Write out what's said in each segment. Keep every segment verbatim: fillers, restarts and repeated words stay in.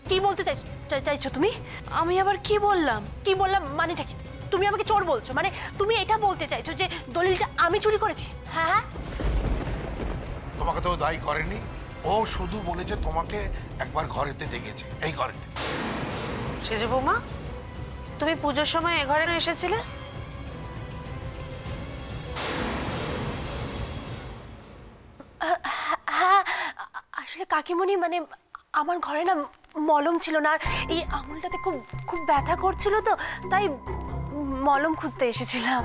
কি বলতে চাইছো চাইছো তুমি? আমি আবার কি বললাম? কি বললাম মানেটা কি? তুমি আমাকে চোর বলছো? মানে তুমি এটা বলতে চাইছো যে দলিলটা আমি চুরি করেছি? হ্যাঁ হ্যাঁ। তোমাকে তো দায়ী করেনি, ও শুধু বলেছে তোমাকে একবার ঘরেতে দেখেছে, এই ঘরেতে। সেজে বৌমা, তুমি পুজোর সময় এ ঘরে এসেছিলে? হ্যাঁ আসলে কাকিমণি মানে আমার ঘরে না মলম ছিল না, আর এই আঙুলটাতে খুব খুব ব্যথা করছিল, তো তাই মলম খুঁজতে এসেছিলাম।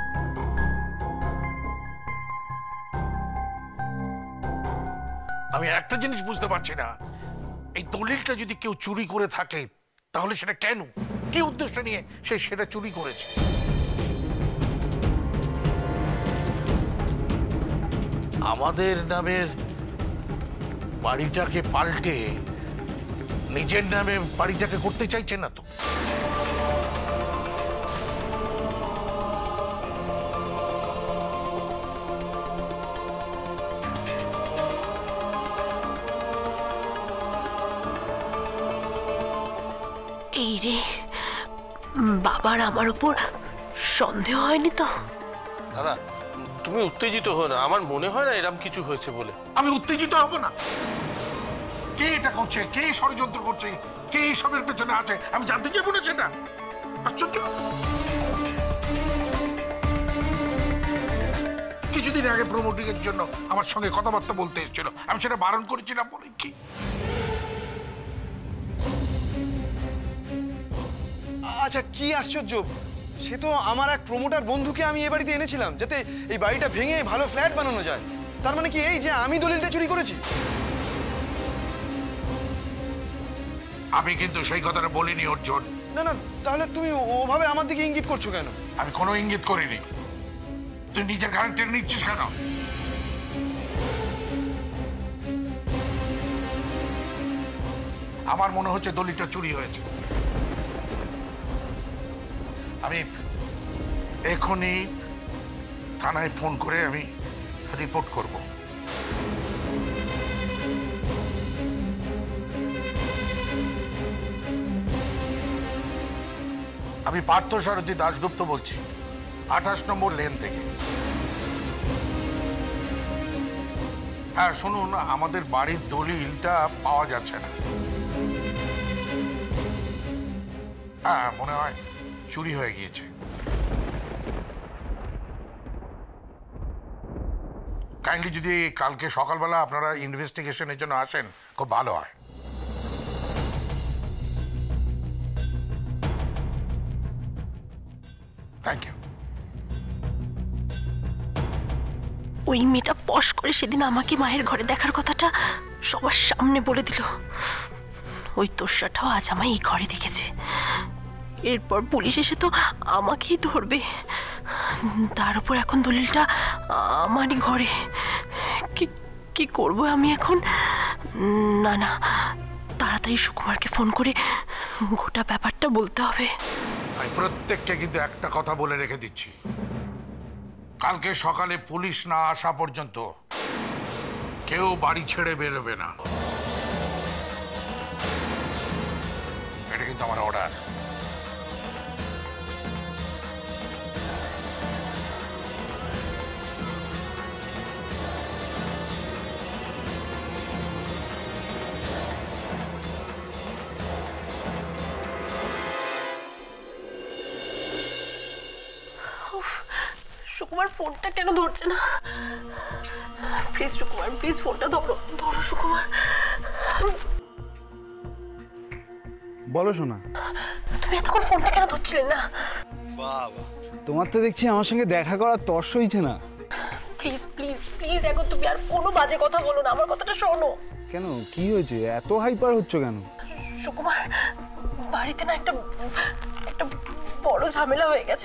আমি একটা জিনিস বুঝতে পারছি না, এই দলিলটা যদি কেউ চুরি করে থাকে তাহলে সেটা কেন, কি উদ্দেশ্য নিয়ে সে সেটা চুরি করেছে? আমাদের নামের বাড়িটাকে পাল্টে নিজের নামে বাড়িটাকে করতে চাইছে না তো? এই রে, বাবার আমার উপর সন্দেহ হয়নি তো? দাদা তুমি উত্তেজিত হও না, আমার মনে হয় না এরকম কিছু হয়েছে বলে। আমি উত্তেজিত হব না? কে এটা করছে, কে ষড়যন্ত্র করছে, কে এসবের পেছনে আছে আমি জানতে চাইবো না সেটা? আশ্চর্য। কিছুদিন আগে প্রমোটিং এর জন্য আমার সঙ্গে কথাবার্তা বলতে এসেছিল, আমি সেটা বারণ করেছিলাম বলে কি? আচ্ছা কি আশ্চর্য, সে তো আমার এক প্রমোটার বন্ধুকে আমি এ বাড়িতে এনেছিলাম যাতে এই বাড়িটা ভেঙে ভালো ফ্ল্যাট বানানো যায়। তার মানে কি এই যে আমি দলিলটা চুরি করেছি? আমি কিন্তু সেই কথাটা বলিনি অর্জুন। না না, তাহলে তুমি ওভাবে আমার দিকে ইঙ্গিত করছো কেন? আমি কোনো ইঙ্গিত করিনি। তুই নিজের গাড়ি টেনে নিচ্ছিস কেন? আমার মনে হচ্ছে দলিলটা চুরি হয়েছে। আমি এখনই থানায় ফোন করে আমি রিপোর্ট করব। আমি পার্থসারথী দাশগুপ্ত বলছি, আঠাশ নম্বর লেন থেকে। হ্যাঁ শুনুন, আমাদের বাড়ির দলিলটা পাওয়া যাচ্ছে না। হ্যাঁ মনে হয় চুরি হয়ে গিয়েছে। কাইন্ডলি যদি কালকে সকালবেলা আপনারা ইনভেস্টিগেশনের জন্য আসেন খুব ভালো হয়। Thank you. ওই মেয়েটা ফস করে সেদিন আমাকে মায়ের ঘরে দেখার কথাটা সবার সামনে বলে দিল। ওই তোষাটাও আজ আমায় এই ঘরে দেখেছে। এরপর পুলিশ এসে তো আমাকেই ধরবে, তার উপর এখন দলিলটা আমারই ঘরে। কি কি করব আমি এখন? না না, তাড়াতাড়ি সুকুমারকে ফোন করে গোটা ব্যাপারটা বলতে হবে। আমি প্রত্যেককে কিন্তু একটা কথা বলে রেখে দিচ্ছি, কালকে সকালে পুলিশ না আসা পর্যন্ত কেউ বাড়ি ছেড়ে বেরোবে না। এটা কিন্তু আমার অর্ডার। সুকুমার ফোনটা কেন ধরছে না? প্লিজ সুকুমার, প্লিজ ফোনটা ধরো, ধরো সুকুমার। বলো শোনা, তুমি এতক্ষণ ফোনটা কেন ধরছিলেন না? বাবা, তোমার তো দেখছি আমার সঙ্গে দেখা করার তর্স হইছে না। প্লিজ প্লিজ প্লিজ এখন তুমি আর কোনো বাজে কথা বলো না, আমার কথাটা শোনো। কেন, কি হয়েছে? এত হাইপার হচ্ছ কেন? সুকুমার, বাড়িতে না একটা একটা বড় ঝামেলা হয়ে গেছে।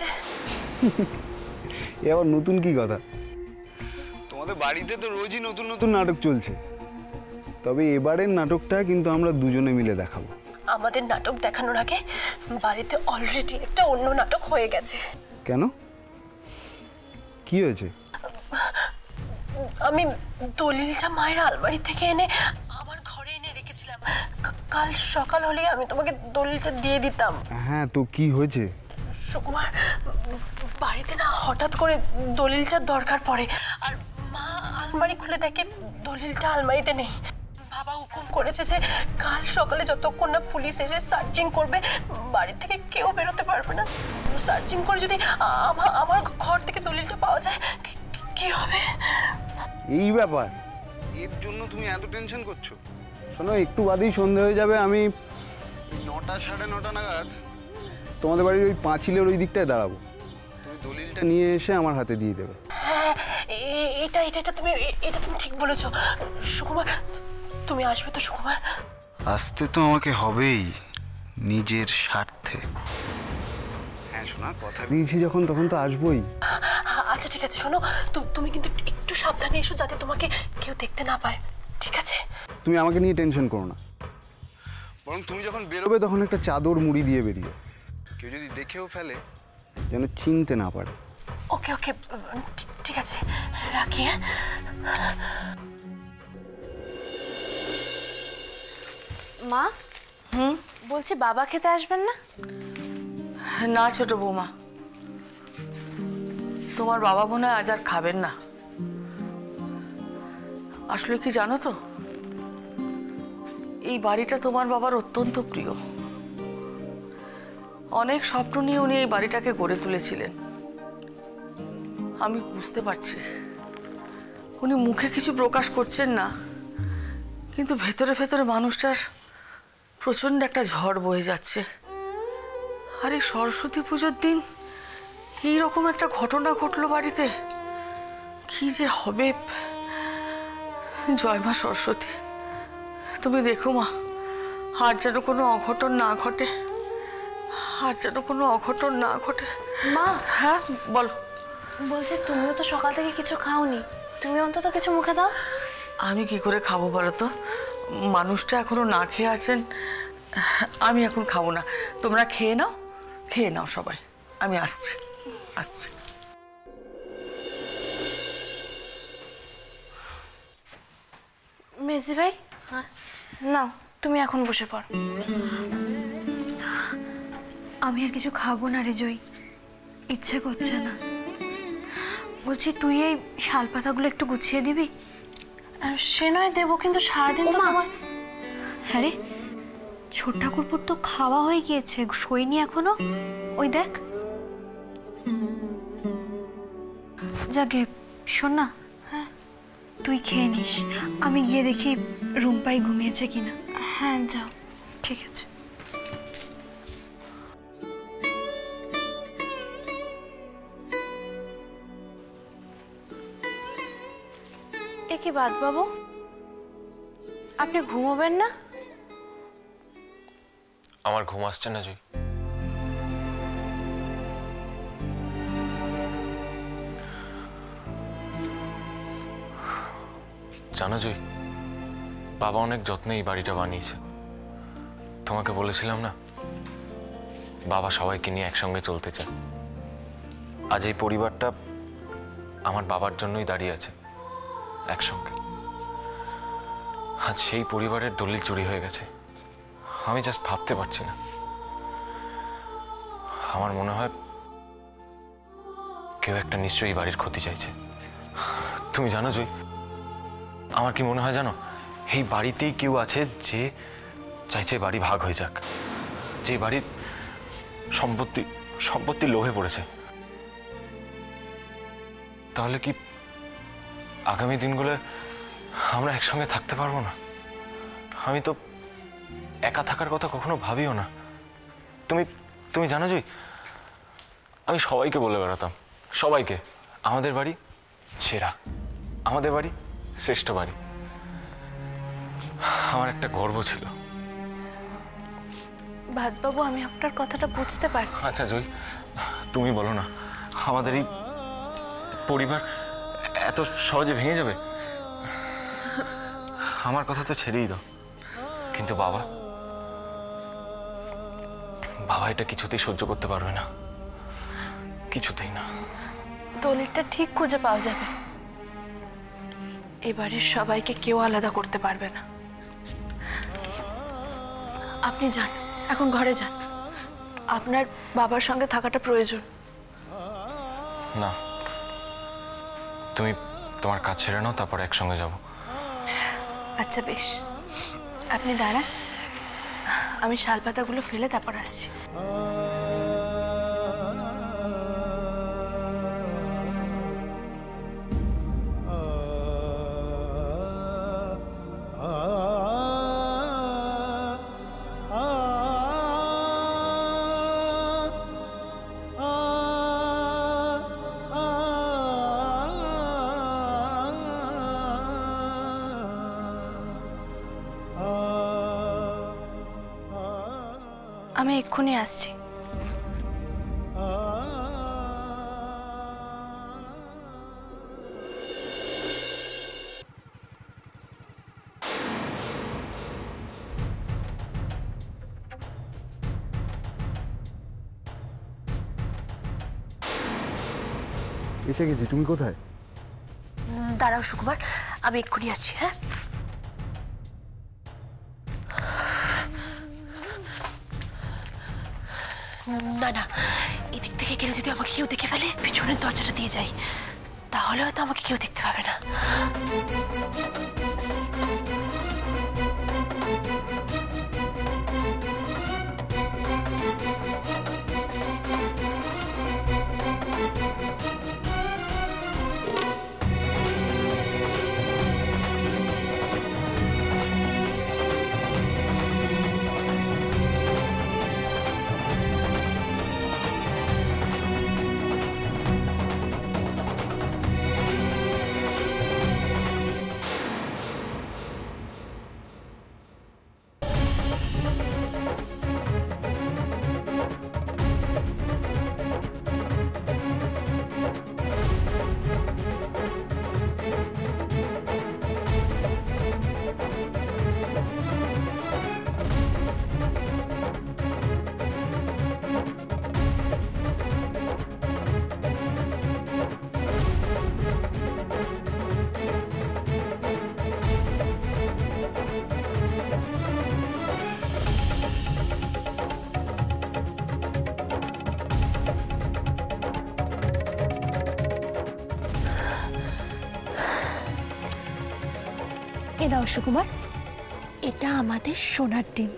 এ আবার নতুন কি কথা? তোমাদের বাড়িতে তো রোজই নতুন নতুন নাটক চলছে, তবে এবারের নাটকটা কিন্তু আমরা দুজনে মিলে দেখাবো। আমাদের নাটক দেখানোর আগে বাড়িতে অলরেডি একটা অন্য নাটক হয়ে গেছে। কেন, কি হয়েছে? আমি দলিলটা মায়ের আলমারি থেকে এনে আমার ঘরে এনে রেখেছিলাম, কাল সকাল হলে আমি তোমাকে দলিলটা দিয়ে দিতাম। হ্যাঁ, তো কি হয়েছে? সুকুমার, বাড়িতে না হঠাৎ করে দলিলটার দরকার পড়ে, আর মা আলমারি খুলে দেখে দলিলটা আলমারিতে নেই। বাবা হুকুম করেছে যে কাল সকালে যতক্ষণ না পুলিশ এসে সার্চিং করবে বাড়ি থেকে কেউ বেরোতে পারবে না। সার্চিং করে যদি আমার আমার ঘর থেকে দলিলটা পাওয়া যায় কি হবে? এই ব্যাপার, এর জন্য তুমি এত টেনশন করছো? শোনো, একটু বাদেই সন্ধে হয়ে যাবে। আমি নটা সাড়ে নটা নাগাদ তোমাদের বাড়ির ওই পাঁচিলের ওই দিকটায় দাঁড়াবো। তুমি দলিলটা নিয়ে এসে আমার হাতে দিয়ে দেবে। হ্যাঁ, এটা এটা এটা তুমি এটা তুমি ঠিক বলেছো সুকুমার। তুমি আসবে তো সুকুমার? আসতে তো আমাকে হবেই, নিজের স্বার্থে। হ্যাঁ শোনা, কথা দিয়েছি যখন, তখন তো আসবোই। আচ্ছা ঠিক আছে, শোনো, তুমি কিন্তু একটু সাবধানে এসো যাতে তোমাকে কেউ দেখতে না পায়, ঠিক আছে? তুমি আমাকে নিয়ে টেনশন করো না, বরং তুমি যখন বেরোবে তখন একটা চাদর মুড়ি দিয়ে বেরিয়ে, কেউ যদি দেখেও ফেলে যেন চিনতে না পারে। ওকে ওকে, ঠিক আছে, রাখি। হ্যাঁ, মা। হুম, বলছি বাবা খেতে আসবেন না? না ছোট বৌমা, তোমার বাবা মনে হয় আজ আর খাবেন না। আসলে কি জানো তো, এই বাড়িটা তোমার বাবার অত্যন্ত প্রিয়। অনেক স্বপ্ন নিয়ে উনি এই বাড়িটাকে গড়ে তুলেছিলেন। আমি বুঝতে পারছি উনি মুখে কিছু প্রকাশ করছেন না, কিন্তু ভেতরে ভেতরে মানুষটার প্রচণ্ড একটা ঝড় বয়ে যাচ্ছে। আর এই সরস্বতী পুজোর দিন এইরকম একটা ঘটনা ঘটলো বাড়িতে, কি যে হবে। জয় মা সরস্বতী, তুমি দেখো মা, আর যেন কোনো অঘটন না ঘটে, আর যেন কোনো অঘটন না ঘটে। মা। হ্যাঁ বলো। বলছি তুমিও তো সকাল থেকে কিছু খাওনি, তুমি অন্তত কিছু মুখে দাও। আমি কি করে খাবো বলো তো, মানুষটা এখনো না খেয়ে আছেন। আমি এখন খাবো না, তোমরা খেয়ে নাও, খেয়ে নাও সবাই, আমি আসছি আসছি। মেজদি ভাই, নাও তুমি এখন বসে পড়। আমি আর কিছু খাবো না রে জয়ী, ইচ্ছে করছে না। বলছি তুই এই শাল পাতাগুলো একটু গুছিয়ে দিবি? সে নয় দেবো, কিন্তু সারাদিন তো তোমার। হ্যাঁ রে, ছোট ঠাকুরপুর তো খাওয়া হয়ে গিয়েছে, শোয়নি এখনো। ওই দেখ। যাকে শোন না, হ্যাঁ তুই খেয়ে নিস, আমি গিয়ে দেখি রুম্পাই ঘুমিয়েছে কিনা। হ্যাঁ যাও। ঠিক আছে। এ কি বাদ বাবু, আপনি ঘুমোবেন না? আমার ঘুম আসছে না জয়ী। জানো জয়ী, বাবা অনেক যত্নে এই বাড়িটা বানিয়েছে। তোমাকে বলেছিলাম না, বাবা সবাইকে নিয়ে একসঙ্গে চলতে চায়। আজ এই পরিবারটা আমার বাবার জন্যই দাঁড়িয়ে আছে একসঙ্গে। আজ সেই পরিবারের দলিল চুরি হয়ে গেছে। আমি জাস্ট ভাবতে পারছি না। আমার মনে হয় কেউ একটা নিশ্চয়ই এই বাড়ির ক্ষতি চাইছে। তুমি জানো জয়ী, আমার কি মনে হয় জানো, এই বাড়িতেই কেউ আছে যে চাইছে বাড়ি ভাগ হয়ে যাক, যে বাড়ির সম্পত্তি সম্পত্তির লোভে পড়েছে। তাহলে কি আগামী দিনগুলো আমরা একসঙ্গে থাকতে পারবো না? আমি তো একা থাকার কথা কখনো ভাবিও না। তুমি তুমি জানো জয়ী, আমি সবাইকে বলে বেড়াতাম, সবাইকে, আমাদের বাড়ি সেরা, আমাদের বাড়ি শ্রেষ্ঠ বাড়ি। আমার একটা গর্ব ছিল। ভাতবাবু, আমি আপনার কথাটা বুঝতে পারছি। আচ্ছা জয়ী, তুমি বলো না, আমাদের এই পরিবার এত সহজে ভেঙে যাবে? আমার কথা তো ছেড়েই দাও, কিন্তু বাবা বাবা এটা কিছুতেই সহ্য করতে পারবে না, কিছুতেই না। দলিলটা ঠিক খুঁজে পাওয়া যাবে, এবারের সবাইকে কেউ আলাদা করতে পারবে না। আপনি যান, এখন ঘরে যান। আপনার বাবার সঙ্গে থাকাটা প্রয়োজন। না, তুমি তোমার কাজ ছেড়ে নাও, তারপর একসঙ্গে যাব। আচ্ছা বেশ, আপনি দাঁড়ান, আমি শালপাতাগুলো ফেলে তারপর আসছি। আমি এক্ষুনি আসছি। এসে গেছি, তুমি কোথায়? দাঁড়াও সুকুমার, আমি এক্ষুনি আসছি। হ্যাঁ, না না, এদিক থেকে গেলে যদি আমাকে কেউ দেখে ফেলে, পিছনের দরজাটা দিয়ে যাই, তাহলে হয়তো আমাকে কেউ দেখতে পাবে না। এ নাও সুকুমার, এটা আমাদের সোনার ডিম।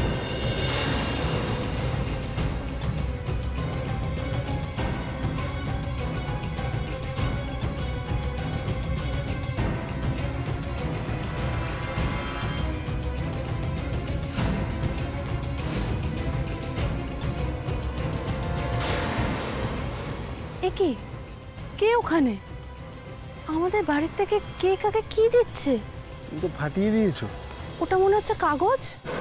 এ কি, কে ওখানে? আমাদের বাড়ির থেকে কে কাকে কি দিচ্ছে? তুমি তো ফাটিয়ে দিয়েছো। ওটা মনে হচ্ছে কাগজ।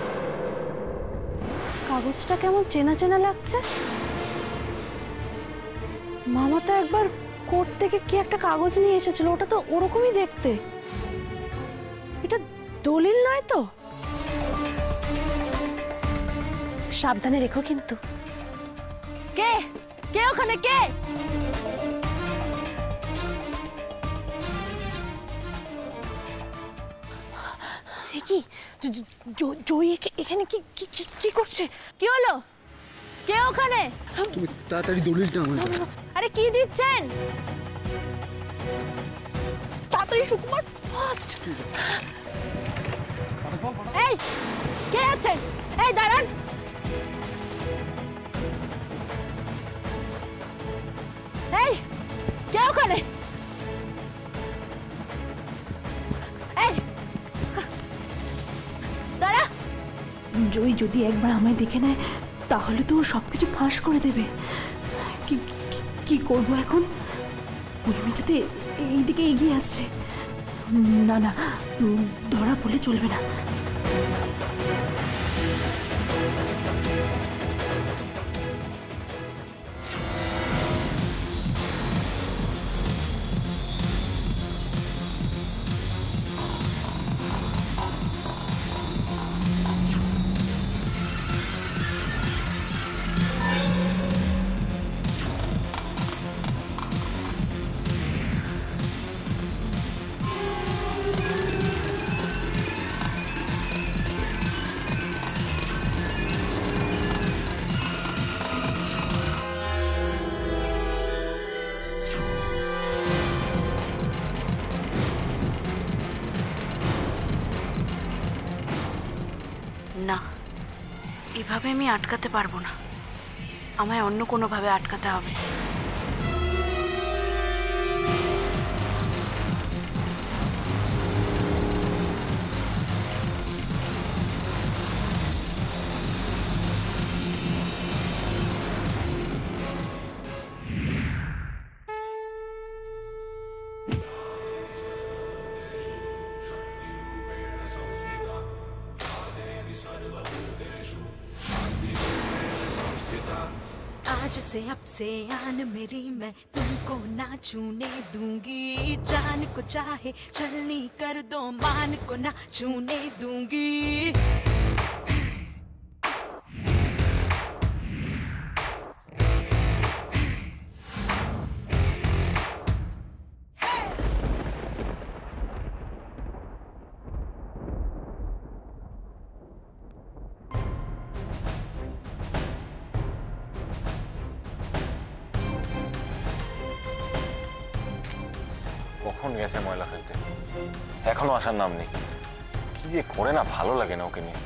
কাগজটা কেমন চেনা চেনা লাগছে। মামা তো একবার কোর্ট থেকে কি একটা কাগজ নিয়ে এসেছিল, ওটা তো ওরকমই দেখতে। এটা দলিল নয় তো? সাবধানে রেখো কিন্তু। কে কে ওখানে কে? কি জয়ী এখানে কি কি করছে? কি হলো? কে ওখানে? তুমি তাড়াতাড়ি দলিলটা আমায় দাও। আরে কি দিচ্ছেন? তাড়াতাড়ি সুকুমার, ফাস্ট। এই কে আছেন? এই দাঁড়ান। এই কে ওখানে? এই দাঁড়া। জয়ী যদি একবার আমায় দেখে নেয় তাহলে তো সবকিছু ফাঁস করে দেবে। কি কি করব এখন? ওই মেয়েটাতে এইদিকে এগিয়ে আসছে। না না, ধরা পড়লে চলবে না। না, এভাবে আমি আটকাতে পারবো না, আমায় অন্য কোনোভাবে আটকাতে হবে। आज से अब से आन मेरी मैं तुमको ना छूने दूंगी, जान को चाहे छलनी कर दो मान को ना छूने दूंगी। কখন গেছে ময়লা ফেলতে, এখনো আসার নাম নেই। কি যে করে না, ভালো লাগে না ওকে নিয়ে।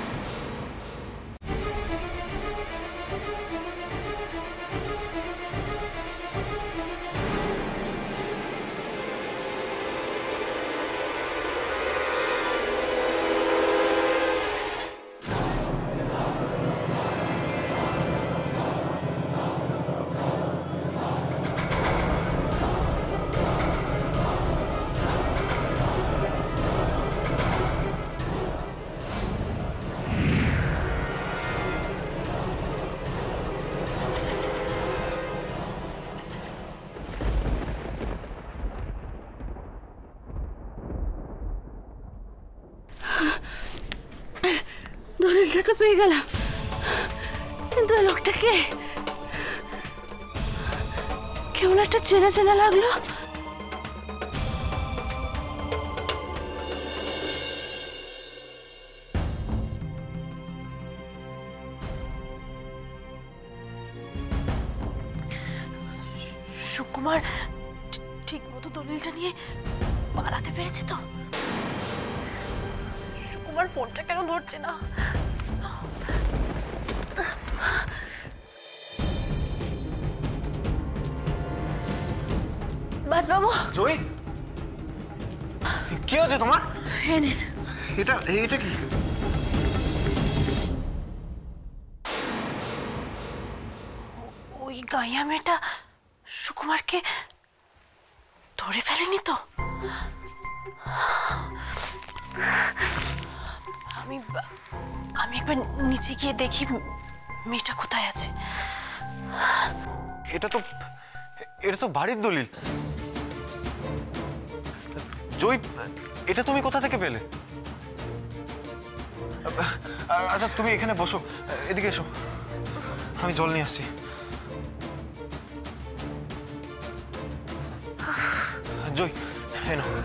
দলিলটা তো পেয়ে গেলাম, কিন্তু ওই লোকটা কে? কেমন একটা চেনা চেনা লাগলো। সুকুমার ঠিক মতো দলিলটা নিয়ে পালাতে পেরেছে তো? সুকুমার ফোনটা কেন ধরছে না? বাদ বাবু। জয়ী, কি হচ্ছে তোমার? এই নিন। এটা এটা কি? ওই গাইয়া মেয়েটা সুকুমারকে ধরে ফেলেনি তো? আমি আমি একবার নিচে গিয়ে দেখি মেয়েটা কোথায় আছে। এটা তো এটা তো বাড়ির দলিল। জয়ী, এটা তুমি কোথা থেকে পেলে? আচ্ছা তুমি এখানে বসো, এদিকে এসো, আমি জল নিয়ে আসছি। জয়ী, এই নাও।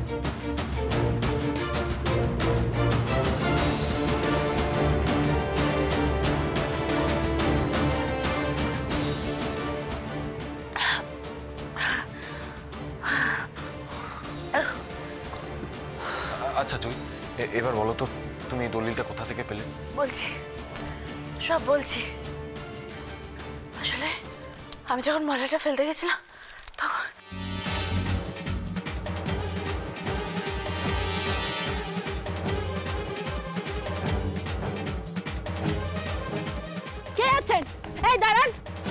আচ্ছা জয়ী, এবার বলো তো তুমি দলিলটা কোথা থেকে পেলে? বলছি, সব বলছি। আসলে আমি যখন ময়লাটা ফেলতে গেছিলাম তখন কে আছেন? এই দাঁড়ান।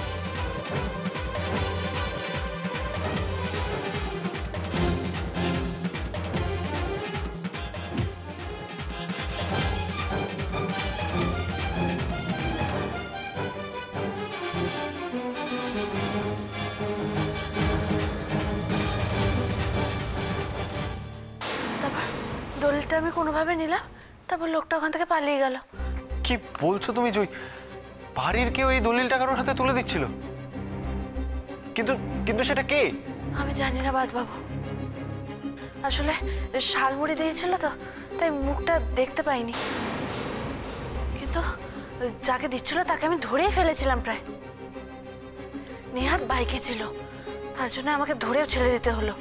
দলিলটা আমি কোনোভাবে নিলাম, তারপর লোকটা ওখান থেকে পালিয়ে গেল। কি বলছো তুমি জয়ী? বাড়ির কেউ এই দলিলটা কারোর হাতে তুলে দিচ্ছিল? কিন্তু কিন্তু সেটা কে? আমি জানি না বাদ বাবু, আসলে শালমুড়ি দিয়েছিল তো, তাই মুখটা দেখতে পাইনি, কিন্তু যাকে দিচ্ছিল তাকে আমি ধরেই ফেলেছিলাম প্রায়। নেহাত বাইকে ছিল, তার জন্য আমাকে ধরেও ছেড়ে দিতে হলো।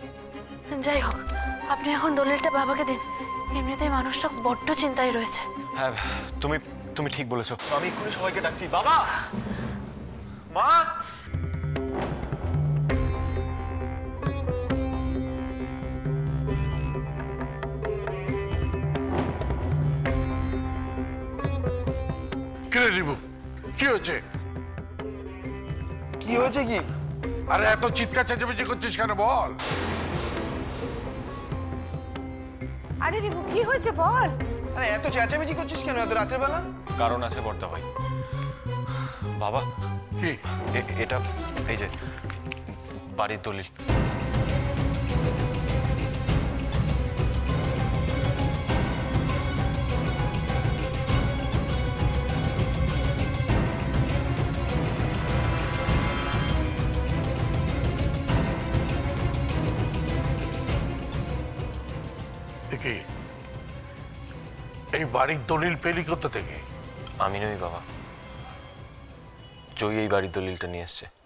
যাই হোক, আপনি এখন দলিলটা বাবাকে দিন, এমনিতেই মানুষটা বড্ড চিন্তায় রয়েছে। হ্যাঁ তুমি তুমি ঠিক বলেছো, আমি এক্ষুনি সবাইকে ডাকছি। বাবা, মা, কে রিবু, কি হয়েছে? কি হয়েছে কি? আরে এত চিৎকার চেঁচামেচি করছিস কেন বল? আরে রিবু কি হয়েছে বল? আরে এত চেঁচামেচি করছিস কেন এত রাতের বেলা? কারণ আছে বর্দা ভাই। বাবা, কি এটা এই যে বাড়ির দলিল। কি এই বাড়ির দলিল পেলি কোথা থেকে? আমি নই বাবা, জয়ী এই বাড়ির দলিলটা নিয়ে এসছে।